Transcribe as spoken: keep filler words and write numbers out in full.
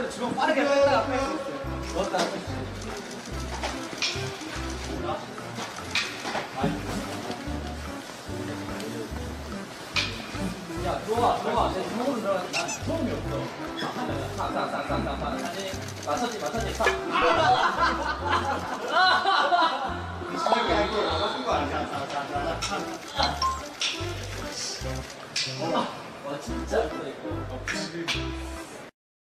주먹 빠르게 뺐다가 뺄수 있어요. 넣었다 뺄수 있어요. 야, 들어와, 들어와. 내 주먹으로 들어가지. 난 처음이 없어. 싹, 싹, 싹, 싹, 싹, 싹. 다시. 맞췄지, 맞췄지, 싹. 시작이 할게 맞춘 거 아니야? 와, 진짜 예쁘다, 이거.